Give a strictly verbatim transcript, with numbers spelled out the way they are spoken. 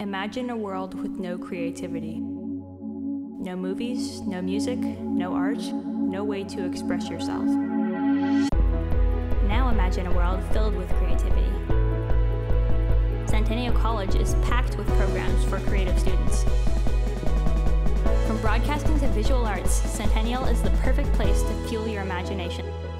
Imagine a world with no creativity. No movies, no music, no art, no way to express yourself. Now imagine a world filled with creativity. Centennial College is packed with programs for creative students. From broadcasting to visual arts, Centennial is the perfect place to fuel your imagination.